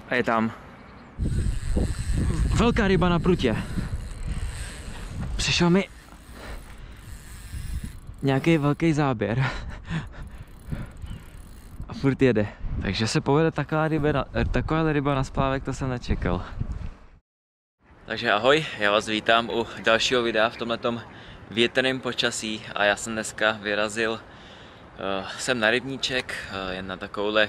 A je tam velká ryba na prutě. Přišel mi nějaký velký záběr a furt jede. Takže se povede taková ryba na splávek, to jsem nečekal. Takže ahoj, já vás vítám u dalšího videa v tomhletom větrném počasí a já jsem dneska vyrazil sem na rybníček, jen na takovouhle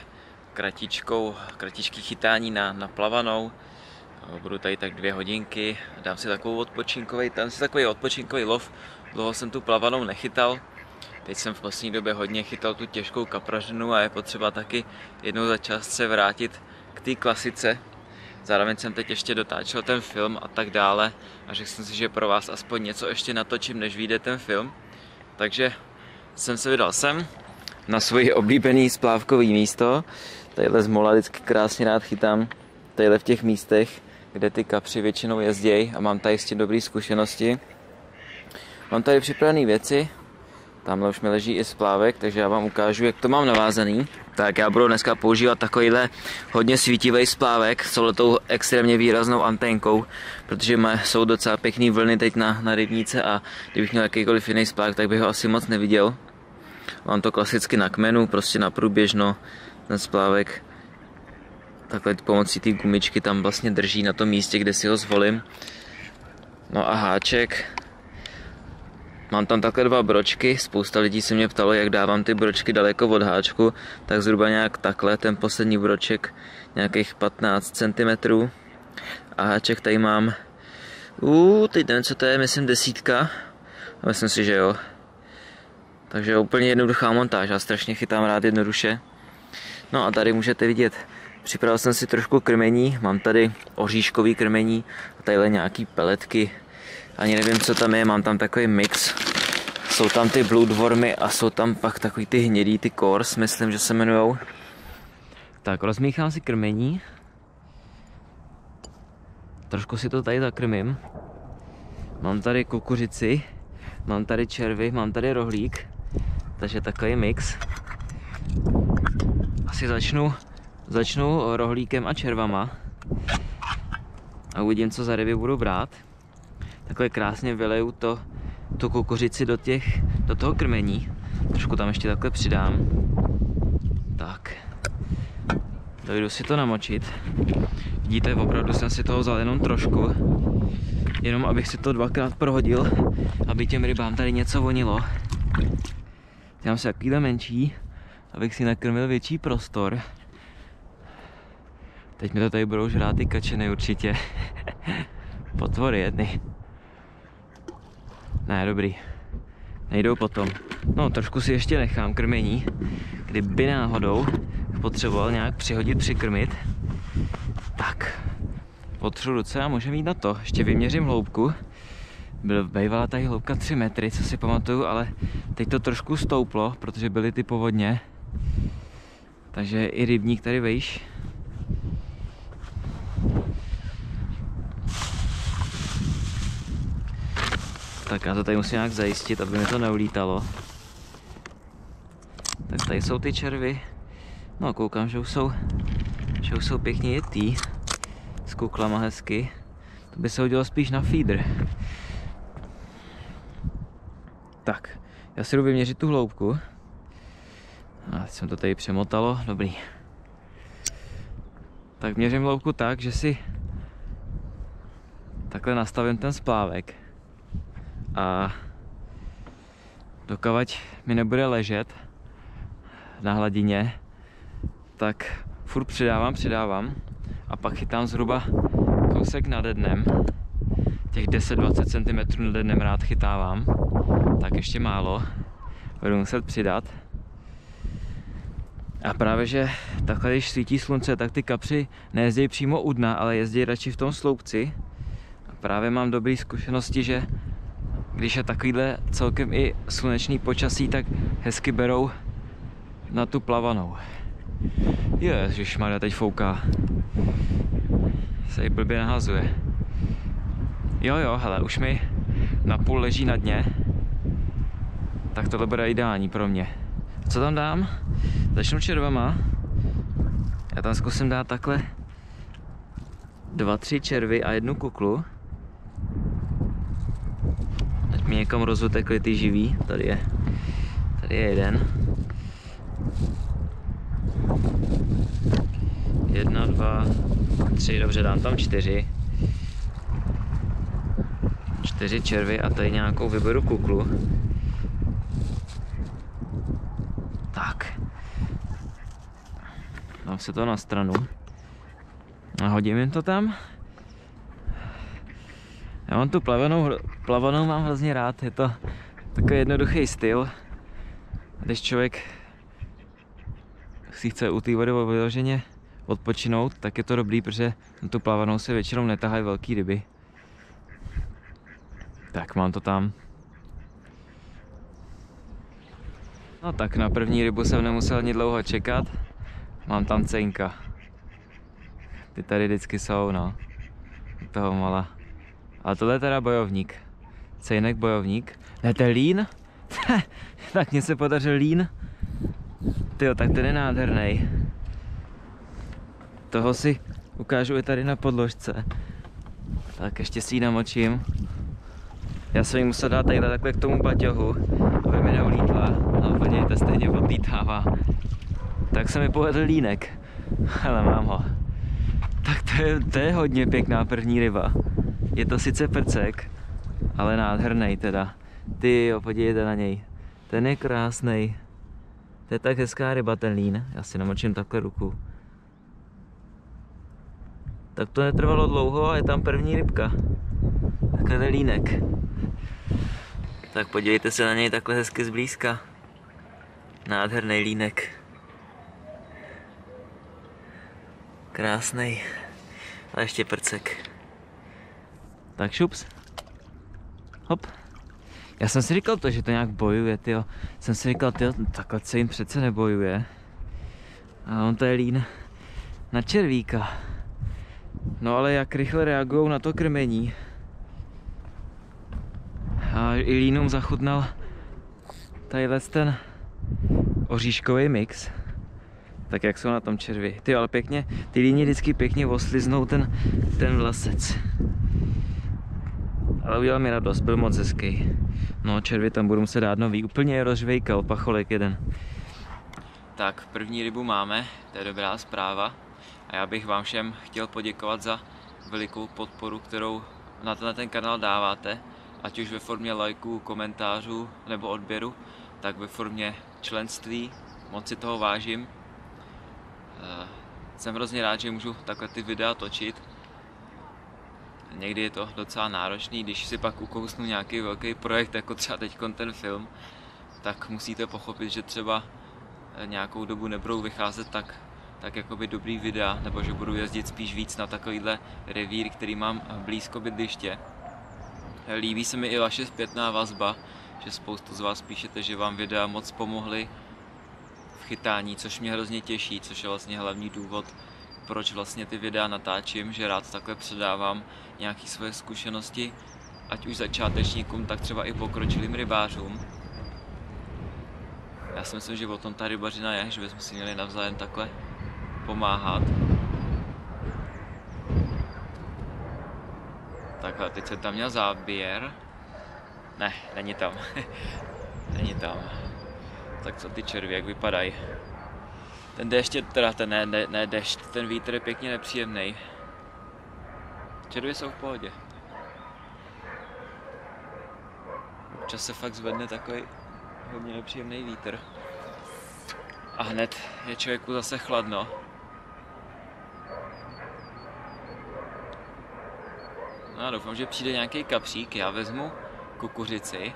kratičký chytání na plavanou. Budu tady tak 2 hodinky, dám si takový odpočinkový lov. Dlouho jsem tu plavanou nechytal. Teď jsem v poslední době hodně chytal tu těžkou kapražinu a je potřeba taky jednou za čas se vrátit k té klasice. Zároveň jsem teď ještě dotáčel ten film a tak dále a řekl jsem si, že pro vás aspoň něco ještě natočím, než vyjde ten film. Takže jsem se vydal sem na svoje oblíbené splávkové místo. Tadyhle z mola vždycky krásně rád chytám tadyhle v těch místech, kde ty kapři většinou jezdějí a mám tady s tím dobré zkušenosti. Mám tady připravené věci, tamhle už mi leží i splávek, takže já vám ukážu, jak to mám navázaný. Tak já budu dneska používat takovýhle hodně svítivý splávek s touhletou extrémně výraznou anténkou, protože jsou docela pěkný vlny teď na rybníce a kdybych měl jakýkoliv jiný splávek, tak bych ho asi moc neviděl. Mám to klasicky na kmenu, prostě na průběžno, ten splávek takhle pomocí té gumičky tam vlastně drží na tom místě, kde si ho zvolím. No a háček. Mám tam takhle 2 bročky, spousta lidí se mě ptalo, jak dávám ty bročky daleko od háčku, tak zhruba nějak takhle, ten poslední broček nějakých 15 cm. A háček tady mám, teď nevím, co to je, myslím 10. Myslím si, že jo. Takže úplně jednoduchá montáž, já strašně chytám rád jednoduše. No a tady můžete vidět, připravil jsem si trošku krmení, mám tady oříškový krmení a tadyhle nějaký peletky. Ani nevím, co tam je, mám tam takový mix. Jsou tam ty bloodwormy a jsou tam pak takový ty hnědý, ty kors, myslím, že se jmenujou. Tak, rozmíchám si krmení. Trošku si to tady zakrmím. Mám tady kukuřici, mám tady červy, mám tady rohlík. Takže takový mix. Asi začnu rohlíkem a červama. A uvidím, co za ryby budu brát. Takhle krásně vyleju tu kukuřici do toho krmení. Trošku tam ještě takhle přidám. Tak. Dojdu si to namočit. Vidíte, opravdu jsem si toho vzal jenom trošku. Jenom abych si to 2krát prohodil, aby těm rybám tady něco vonilo. Dám si takovýhle menší, abych si nakrmil větší prostor. Teď mi to tady budou žrát ty kačeny určitě. Potvory jedny. Ne, dobrý. Nejdou potom. No, trošku si ještě nechám krmení, kdyby náhodou potřeboval nějak přihodit, přikrmit. Tak, potřu ruce a můžeme jít na to. Ještě vyměřím hloubku. Bývala tady hloubka 3 metry, co si pamatuju, ale teď to trošku stouplo, protože byly ty povodně. Takže i rybník tady vejš. Tak já to tady musím nějak zajistit, aby mi to neulítalo. Tak tady jsou ty červy. No koukám, že už jsou pěkně jetý. S kuklama hezky. To by se hodilo spíš na feeder. Tak, já si jdu vyměřit tu hloubku. A teď jsem to tady přemotalo, dobrý. Tak měřím hloubku tak, že si takhle nastavím ten splávek. A dokavať mi nebude ležet na hladině, tak furt přidávám a pak chytám zhruba kousek nade dnem. Těch 10-20 cm nade dnem rád chytávám, tak ještě málo, budu muset přidat. A právě, že takhle, když svítí slunce, tak ty kapři nejezdí přímo u dna, ale jezdí radši v tom sloupci. A právě mám dobré zkušenosti, že když je takovýhle celkem i slunečný počasí, tak hezky berou na tu plavanou. Ježišmarja, teď fouká. Se jí blbě nahazuje. Jo, hele, už mi napůl leží na dně. Tak tohle bude ideální pro mě. Co tam dám? Začnu červama. Já tam zkusím dát takhle 2, 3 červy a 1 kuklu. Ať mi někam rozutekly ty živý. Tady je jeden. 1, 2, 3, dobře, dám tam 4. 4 červy a tady nějakou vyberu kuklu. Tak. Dám se to na stranu. A hodím jim to tam. Já mám tu plavanou mám hrozně rád, je to takový jednoduchý styl. Když člověk si chce u té vody vyloženě odpočinout, tak je to dobrý, protože na tu plavanou se většinou netahají velký ryby. Tak mám to tam. No tak na první rybu jsem nemusel ani dlouho čekat. Mám tam cejnka. Ty tady vždycky jsou, no. Toho mala. Ale tohle je teda bojovník. Cejnek bojovník. Ne, to je lín? Tak mně se podařil lín. Tyjo, tak ten je nádherný. Toho si ukážu i tady na podložce. Tak ještě si ji namočím. Já jsem ji musel dát takhle k tomu baťohu, aby mi neulítla. No podívejte, stejně odlítává. Tak se mi povedl línek. Ale mám ho. Tak to je hodně pěkná první ryba. Je to sice prcek, ale nádherný teda. Tyjo, podívejte na něj. Ten je krásný. To je tak hezká ryba, ten lín. Já si namočím takhle ruku. Tak to netrvalo dlouho a je tam první rybka. Takhle línek. Tak podívejte se na něj takhle hezky zblízka. Nádherný línek. Krásnej. A ještě prcek. Tak šups. Hop. Já jsem si říkal to, že to nějak bojuje, tyjo. Jsem si říkal, tyjo, takhle se jim přece nebojuje. A on to je lín na červíka. No ale jak rychle reagují na to krmení. A i línům zachutnal tadyhle ten oříškový mix. Tak jak jsou na tom červy. Ty ale pěkně, ty líně vždycky pěkně osliznou ten vlasec. Ale udělal mi radost, byl moc hezký. No červy tam budu muset dát nový, úplně je rozžvejkal, pacholek jeden. Tak první rybu máme, to je dobrá zpráva. A já bych vám všem chtěl poděkovat za velikou podporu, kterou na ten kanál dáváte. Ať už ve formě lajků, komentářů nebo odběru, tak ve formě členství. Moc si toho vážím. Jsem hrozně rád, že můžu takhle ty videa točit. Někdy je to docela náročný, když si pak ukousnu nějaký velký projekt, jako třeba teď ten film, tak musíte pochopit, že třeba nějakou dobu nebudou vycházet tak jakoby dobrý videa, nebo že budu jezdit spíš víc na takovýhle revír, který mám blízko bydliště. Líbí se mi i vaše zpětná vazba, že spoustu z vás píšete, že vám videa moc pomohly v chytání, což mě hrozně těší, což je vlastně hlavní důvod, proč vlastně ty videa natáčím, že rád takhle předávám nějaké svoje zkušenosti, ať už začátečníkům, tak třeba i pokročilým rybářům. Já si myslím, že o tom ta rybařina je, že bychom si měli navzájem takhle pomáhat. Takhle, teď jsem tam měl záběr. Ne, není tam. Není tam. Tak co ty červy, jak vypadají? Ten déšť je, teda ne déšť, ten vítr je pěkně nepříjemný. Červy jsou v pohodě. Občas se fakt zvedne takový hodně nepříjemný vítr. A hned je člověku zase chladno. No a doufám, že přijde nějaký kapřík, já vezmu kukuřici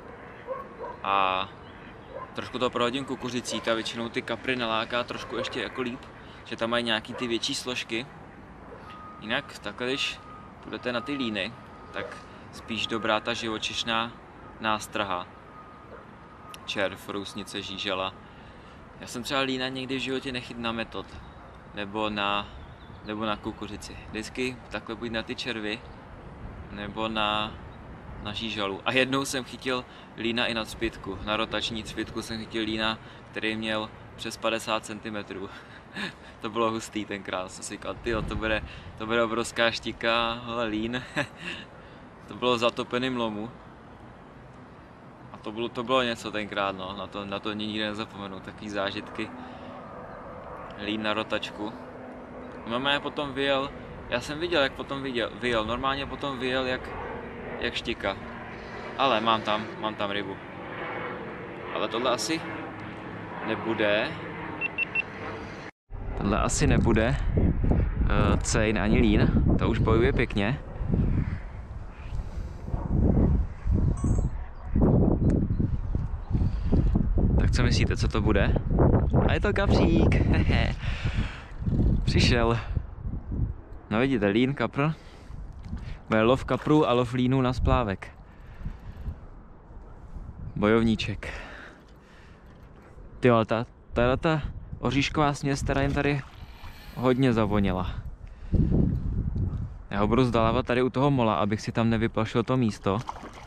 a trošku to prohodím kukuřicí, ta většinou ty kapry naláká trošku ještě jako líp, že tam mají nějaký ty větší složky. Jinak takhle, když půjdete na ty líny, tak spíš dobrá ta živočišná nástraha. Červ, rousnice, žížela. Já jsem třeba lína někdy v životě nechyt na metod, nebo na kukuřici. Vždycky takhle buď na ty červy, nebo na žížalu. A jednou jsem chytil lína i na cpytku. Na rotační cpytku jsem chytil lína, který měl přes 50 cm. To bylo hustý tenkrát, jsem si říkal, tyjo, to bude obrovská štika, hele, lín. To bylo v zatopeným lomu. A to bylo něco tenkrát, no, na to nikdy nezapomenu, takový zážitky. Lín na rotačku. Normálně potom vyjel, já jsem viděl, jak potom vyjel, normálně potom vyjel jak štika. Ale mám tam rybu. Ale tohle asi nebude. Tohle asi nebude cejn ani lín, to už bojuje pěkně. Tak co myslíte, co to bude? A je to kapřík. Přišel. No vidíte, lín, kapr. Bude lov kaprů a lov línů na splávek. Bojovníček. Tyjo, ta oříšková směs, která jim tady hodně zavoněla. Já ho budu zdalávat tady u toho mola, abych si tam nevyplašil to místo.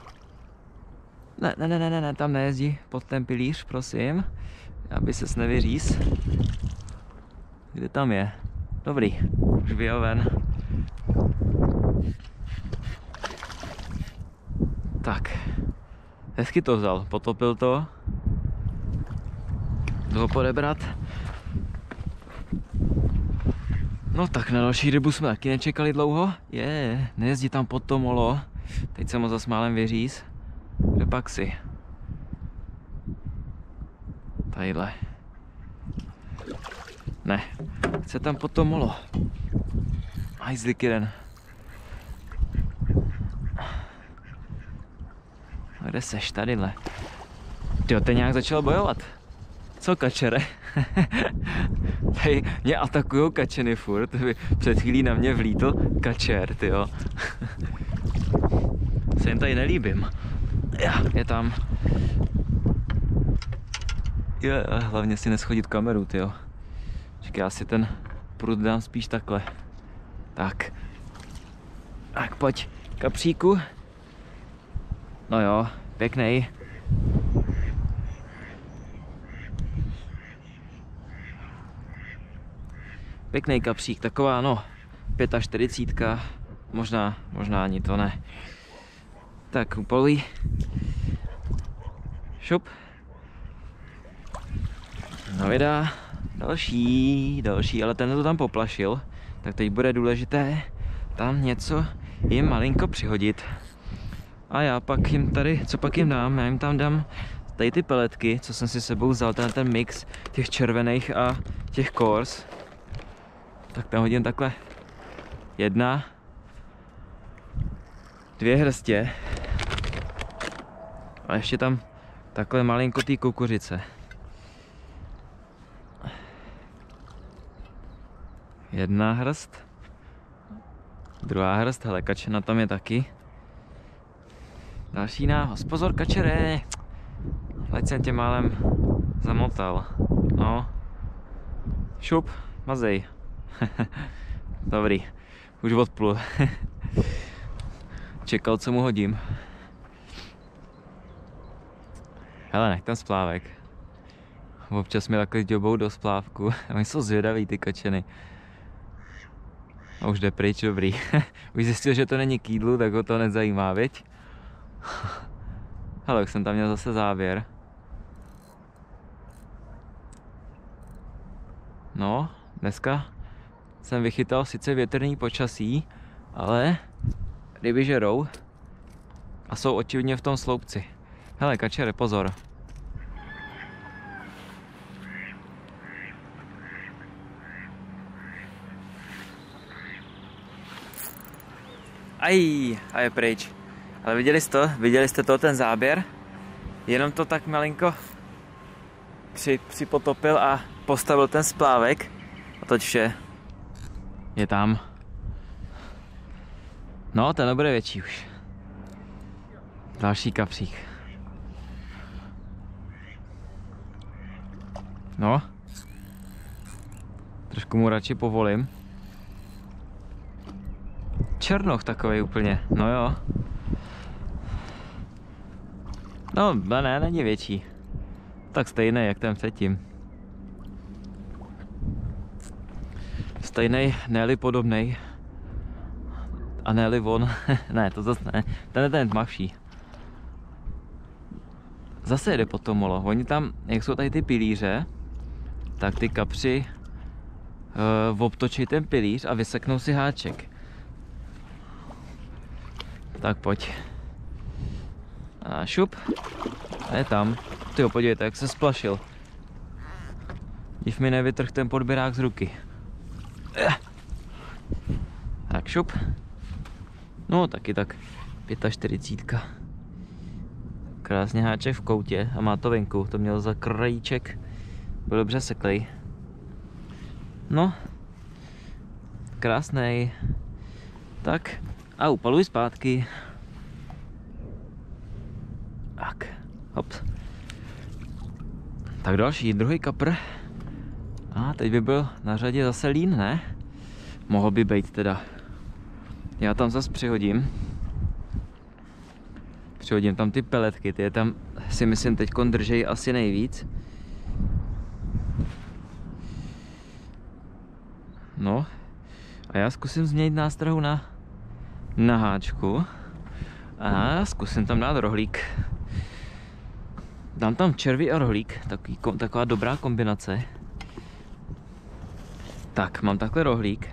Ne, tam nejezdí pod ten pilíř, prosím. Aby ses nevyříz. Kde tam je? Dobrý, už vyjel ven. Tak, hezky to vzal, potopil to. Jdu ho podebrat. No tak na další rybu jsme taky nečekali dlouho. Nejezdí tam pod to molo. Teď jsem ho zas málem vyříz. Kde pak si? Tadyhle. Ne, chce tam pod to molo. Hajzlik jeden. Kde seš? Tadyhle. Tyjo, ten nějak začal bojovat. Co, kačere? Tady mě atakujou kačeny furt. Před chvílí na mě vlítl kačer, tyjo. Se jim tady nelíbím. Je tam. Hlavně si neschodit kameru, tyjo. Čekaj, já si ten prut dám spíš takhle. Tak. Tak pojď, kapříku. No jo, pěknej. Pěkný kapřík, taková no 45, možná ani to ne. Tak upoluj. Šup. No vydá. Další, ale ten to tam poplašil. Tak teď bude důležité tam něco jim malinko přihodit. A já pak jim tady, co pak jim dám? Já jim tam dám tady ty peletky, co jsem si sebou vzal, ten mix těch červených a těch kors. Tak tam hodím takhle 1, 2 hrstě a ještě tam takhle malinko té kukuřice. 1 hrst, 2 hrst, hele, kačena tam je taky. Další nához, pozor kačere, ať jsem tě málem zamotal, no, šup, mazej. Dobrý, už odplul. Čekal, co mu hodím. Hele, nech ten splávek. Občas mi takhle děbou do splávku. Oni jsou zvědaví, ty kačeny. A už jde pryč, dobrý. Už zjistil, že to není k jídlu, tak ho to nezajímá, viď? Hele, už jsem tam měl zase záběr. No, dneska jsem vychytal sice větrný počasí, ale ryby žerou a jsou očividně v tom sloupci. Hele, kačere, pozor. A je pryč. Ale viděli jste to, ten záběr? Jenom to tak malinko připotopil a postavil ten splávek. A toť vše. Je tam. No, ten bude větší už. Další kapřík. No. Trošku mu radši povolím. Černoch takovej úplně, no jo. No, ne, není větší. Tak stejný, jak ten předtím. stejnej, ne-li podobnej. A ne-li on. Ne, to zase ne. Ten je ten tmavší. Zase jede po tom molo. Oni tam, jak jsou tady ty pilíře, tak ty kapři obtočí ten pilíř a vyseknou si háček. Tak pojď. A šup. A je tam. Tyjo, podívejte, jak se splašil. Div mi nevytrh ten podběrák z ruky. Tak šup. No taky tak 45. Krásně háček v koutě a má to venku. To měl za krajíček. Byl dobře seklej. No. Krásnej. Tak. A upaluj zpátky. Tak. Hop. Tak další, druhý kapr. A teď by byl na řadě zase lín, ne? Mohl by být teda. Já tam zase přihodím. Přihodím tam ty peletky, ty je tam si myslím teďkon držej asi nejvíc. No. A já zkusím změnit nástrahu na háčku. A zkusím tam dát rohlík. Dám tam červy a rohlík, taková dobrá kombinace. Tak, mám takhle rohlík.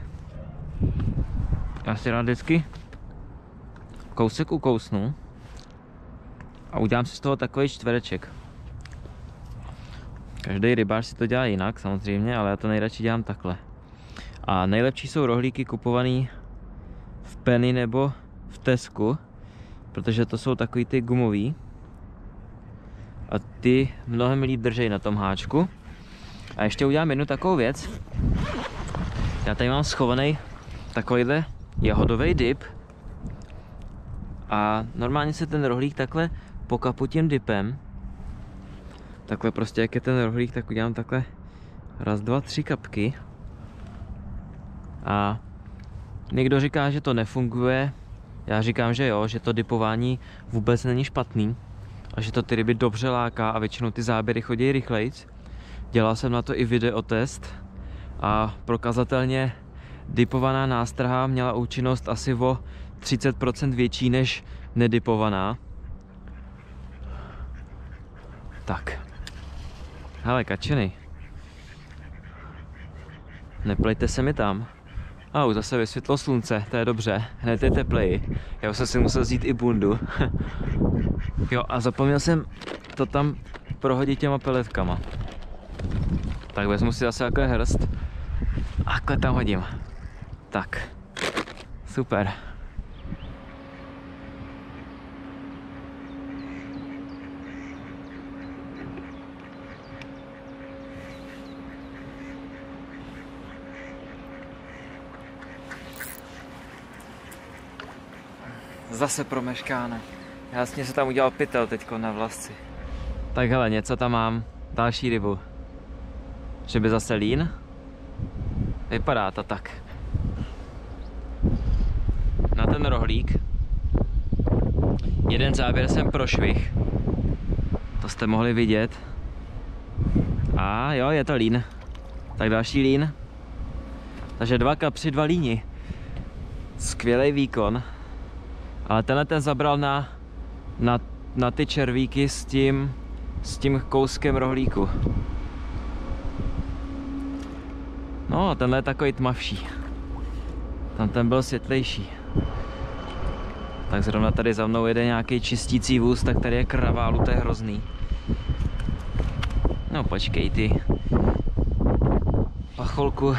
Já si rád vždycky kousek ukousnu a udělám si z toho takový čtvereček. Každý rybář si to dělá jinak samozřejmě, ale já to nejradši dělám takhle. A nejlepší jsou rohlíky kupovaný v Penny nebo v Tesku, protože to jsou takový ty gumový. A ty mnohem líp držej na tom háčku. A ještě udělám jednu takovou věc. Já tady mám schovaný takovýhle jahodový dip. A normálně se ten rohlík takhle pokapu tím dipem. Takhle prostě, jak je ten rohlík, tak udělám takhle raz, dva, 3 kapky. A někdo říká, že to nefunguje. Já říkám, že jo, že to dipování vůbec není špatný. A že to ty ryby dobře láká a většinou ty záběry chodí rychlejc. Dělal jsem na to i videotest a prokazatelně dipovaná nástraha měla účinnost asi o 30% větší než nedipovaná. Tak. Hele, kačeny. Neplejte se mi tam. Už zase vysvětlo slunce, to je dobře, hned je tepleji. Já už jsem si musel vzít i bundu. Jo, a zapomněl jsem to tam prohodit těma peletkama. Tak vezmu si zase takhle hrst a takhle tam hodím. Tak, super. Zase promeškáno. Jasně se tam udělal pytel teďko na vlasci. Tak hele, něco tam mám. Další rybu. Že by zase lín? Vypadá to tak. Na ten rohlík. Jeden záběr jsem prošvih. To jste mohli vidět. A jo, je to lín. Tak další lín. Takže 2 kapři, 2 líni. Skvělý výkon. Ale tenhle ten zabral na ty červíky s tím kouskem rohlíku. No a tenhle je takový tmavší. Tam ten byl světlejší. Tak zrovna tady za mnou jede nějaký čistící vůz, tak tady je kraválu, to je hrozný. No počkej ty. Pacholku.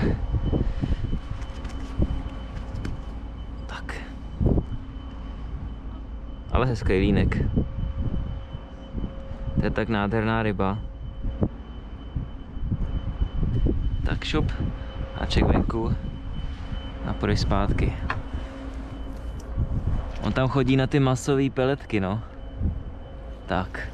Tak. Ale hezký línek. To je tak nádherná ryba. Tak šup. Háček venku. A půjdeš zpátky. On tam chodí na ty masové peletky, no. Tak.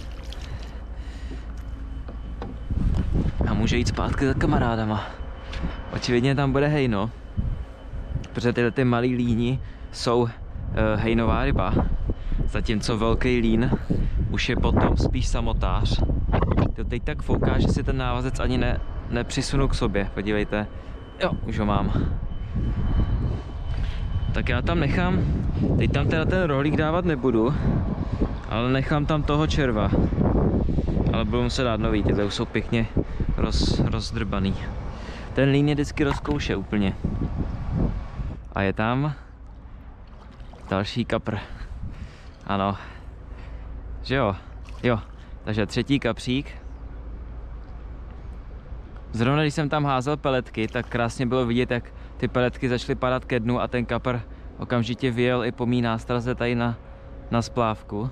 A může jít zpátky za kamarádama. Očividně tam bude hejno. Protože tyhle ty malý líni jsou hejnová ryba. Zatímco velký lín už je potom spíš samotář. To teď tak fouká, že si ten návazec ani nepřisunu k sobě. Podívejte, Jo, už ho mám. Tak já tam nechám, teď tam teda ten rohlík dávat nebudu, ale nechám tam toho červa. Ale budu muset dát nový, tyhle už jsou pěkně rozdrbaný. Ten lín je vždycky rozkouše úplně. A je tam další kapr. Ano. Že jo? Jo. Takže třetí kapřík. Zrovna když jsem tam házel peletky, tak krásně bylo vidět, jak ty peletky začaly padat ke dnu a ten kapr okamžitě vyjel i po mý nástraze tady na splávku.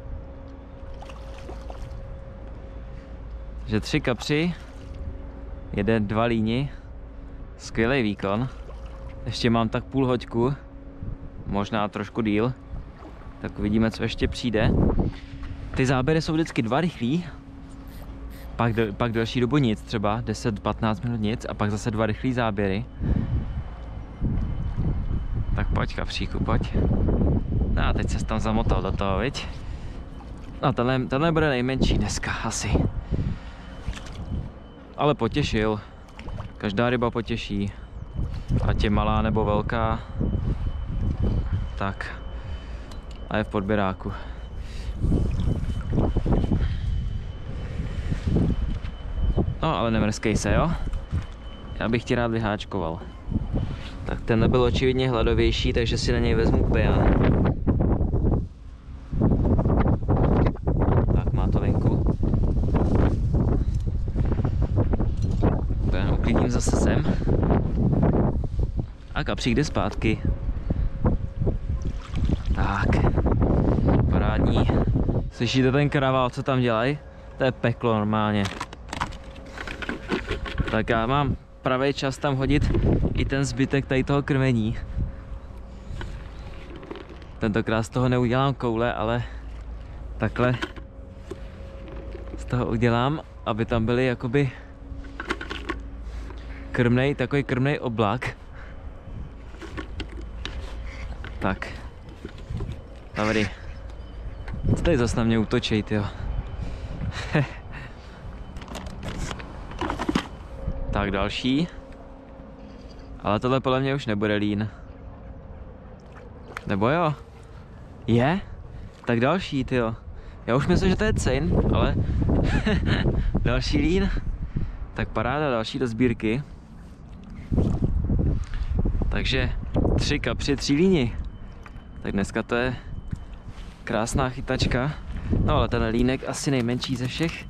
Takže 3 kapři, 2 líni, skvělý výkon. Ještě mám tak půl hoďku, možná trošku díl, tak uvidíme, co ještě přijde. Ty záběry jsou vždycky 2 rychlý, pak delší dobu nic, třeba 10-15 minut nic a pak zase 2 rychlý záběry. Tak pojď kapříku, pojď. No a teď se tam zamotal do toho, viď? No tenhle bude nejmenší dneska asi. Ale potěšil. Každá ryba potěší. Ať je malá nebo velká. Tak. A je v podběráku. No ale nemrskej se, jo? Já bych ti rád vyháčkoval. Tak tenhle byl očividně hladovější, takže si na něj vezmu pejan. Tak má to venku. Pejan uklidím zase sem. A kapřík jde zpátky. Tak. Parádní. Slyšíte ten kravál, co tam dělají? To je peklo normálně. Tak já mám pravý čas tam hodit i ten zbytek tady toho krmení. Tentokrát z toho neudělám koule, ale takhle z toho udělám, aby tam byly jakoby takový krmnej oblak. Tak. Dobrý. Co tady zase na mě útočej, tyjo. Tak další. Ale tohle podle mě už nebude lín. Nebo jo? Je? Tak další, tyjo. Já už myslím, že to je cejn, ale další lín. Tak paráda, další do sbírky. Takže 3 kapři, 3 líni. Tak dneska to je krásná chytačka. No ale ten línek asi nejmenší ze všech.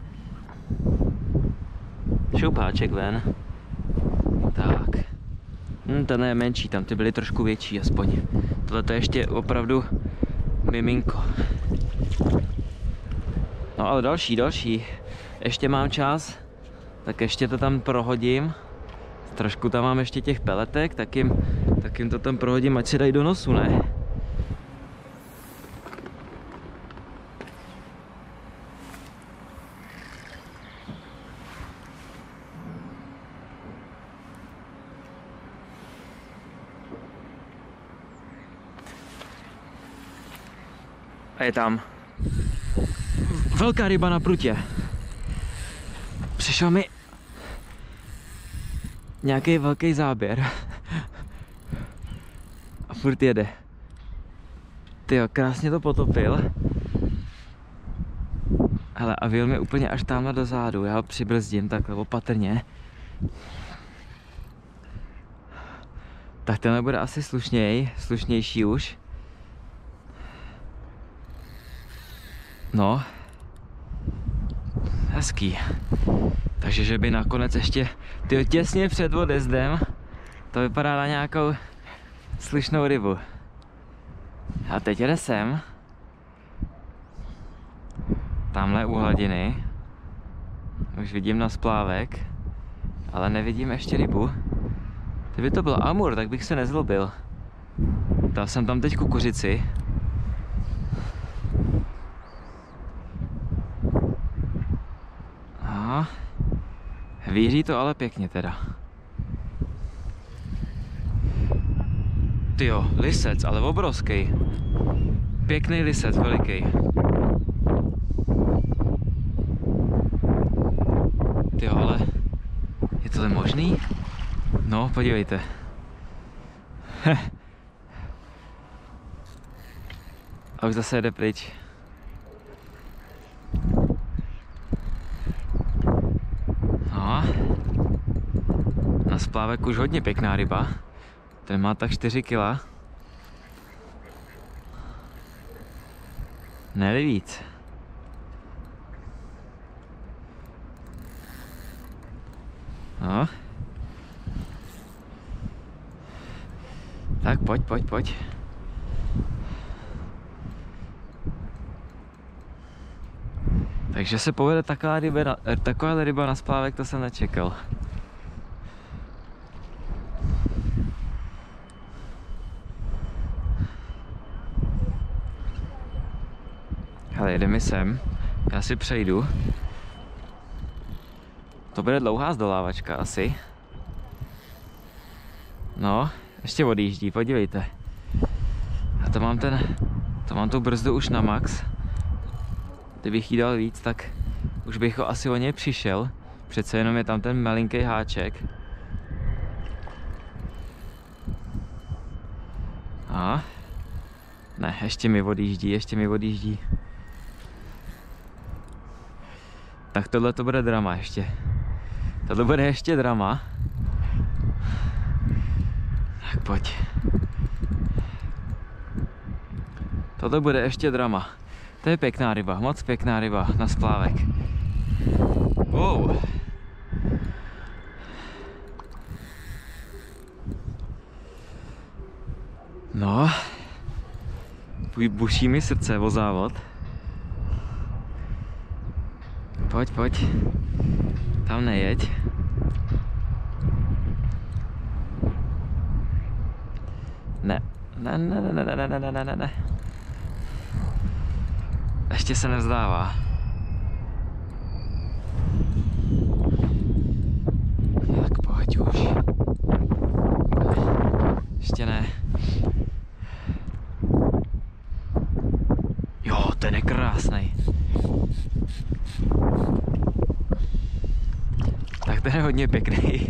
Šoupáček ven. Tak. Ten je menší, tam ty byly trošku větší aspoň. Tohle to je ještě opravdu miminko. No ale další. Ještě mám čas, tak ještě to tam prohodím. Trošku tam mám ještě těch peletek, tak jim to tam prohodím, ať si dají do nosu, ne? A je tam velká ryba na prutě. Přišel mi nějaký velký záběr a furt jede. Tyjo, krásně to potopil. Hele, a vyjel mi úplně až tamhle dozadu. Já ho přibrzdím takhle opatrně. Tak tenhle bude asi slušnější už. No, hezký. Takže, že by nakonec ještě těsně před odezdem to vypadá na nějakou slušnou rybu. A teď jde sem. Tamhle u hladiny. Už vidím na splávek, ale nevidím ještě rybu. Kdyby to byl amur, tak bych se nezlobil. Dal jsem tam teď kukuřici. Víří to ale pěkně teda. Tyjo, lisec, ale obrovský. Pěkný lisec, veliký. Tyjo, ale je tohle možný? No, podívejte. A už zase jede pryč. No. Na splávek už hodně pěkná ryba. Ten má tak 4 kg. Ne víc. No. Tak pojď. Takže se povede taková ryba na splávek, to jsem nečekal. Hele, jede mi sem. Já si přejdu. To bude dlouhá zdolávačka asi. No, ještě odjíždí, podívejte. A to mám tu brzdu už na max. Kdybych jí dal víc, tak už bych asi o něj přišel. Přece jenom je tam ten malinký háček. A? Ne, ještě mi odjíždí. Tak tohle to bude drama ještě. Tohle bude ještě drama. Tak pojď. Tohle bude ještě drama. To je pěkná ryba, moc pěkná ryba na splávek. Wow. No. Buší mi srdce o závod. Pojď. Tam nejeď. Ne. Ještě se nevzdává. Tak pojď už. Ještě ne. Jo, ten je krásný. Tak ten je hodně pěkný.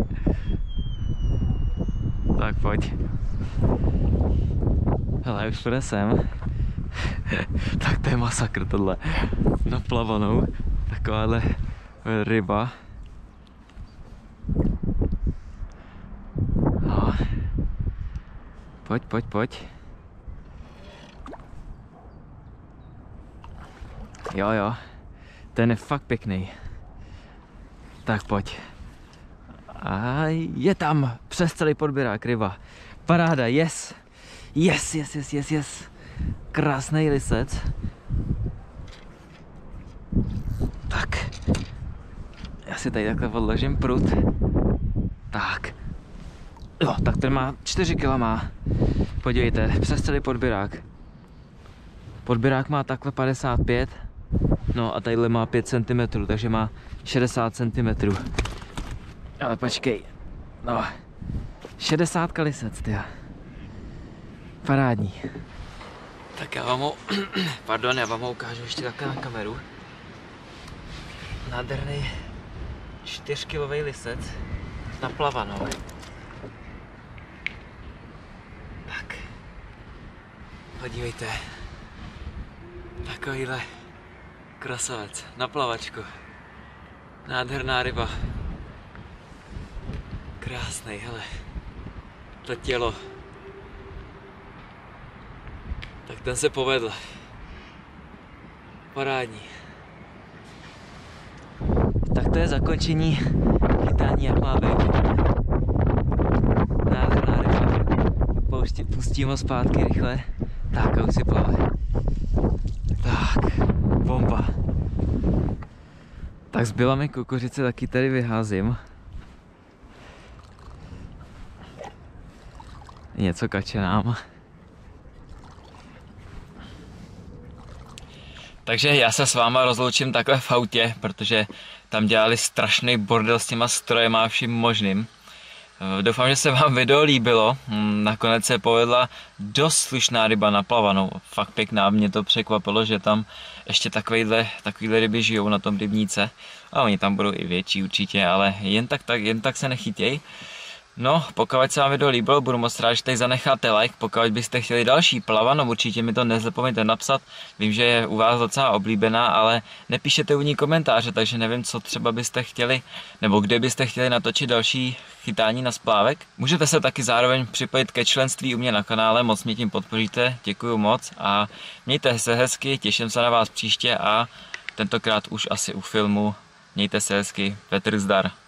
Tak pojď. Hele, už půjde sem. Tak to je masakr tohle. Na plavanou. Takováhle ryba. No. Pojď. Jo. Ten je fakt pěkný. Tak pojď. A je tam přes celý podběrák ryba. Paráda, yes. Krásný lisec. Tak. Já si tady takhle odložím prut. Tak. Jo, tak ten má 4 kg má. Podívejte, přes celý podběrák. Podběrák má takhle 55. No a tadyhle má 5 cm, takže má 60 cm. Ale počkej. No. 60 lisec, tyjo. Parádní. Tak já vám ho ukážu ještě takhle na kameru. Nádherný 4kilový lisec na plavanou. Tak. Podívejte. Takovýhle krasavec na plavačku. Nádherná ryba. Krásnej, hele. To tělo. Tak ten se povedl. Parádní. Tak to je zakončení chytání, jak má být. Nádherná ryba. Pustím ho zpátky rychle. Tak a už si plave. Tak, bomba. Tak zbyla mi kukuřice, taky tady vyházím. Něco kačenám. Takže já se s váma rozloučím takhle v autě, protože tam dělali strašný bordel s těma strojema a vším možným. Doufám, že se vám video líbilo. Nakonec se povedla dost slušná ryba na plavanou. Fakt pěkná, mě to překvapilo, že tam ještě takovýhle ryby žijou na tom rybníce. A oni tam budou i větší určitě, ale jen tak se nechytěj. No, pokud se vám video líbilo, budu moc rád, že tady zanecháte like. Pokud byste chtěli další plavanou, určitě mi to nezapomeňte napsat. Vím, že je u vás docela oblíbená, ale nepíšete u ní komentáře, takže nevím, co třeba byste chtěli, nebo kde byste chtěli natočit další chytání na splávek. Můžete se taky zároveň připojit ke členství u mě na kanále, moc mě tím podpoříte, děkuju moc a mějte se hezky, těším se na vás příště a tentokrát už asi u filmu. Mějte se hezky, Petr zdar.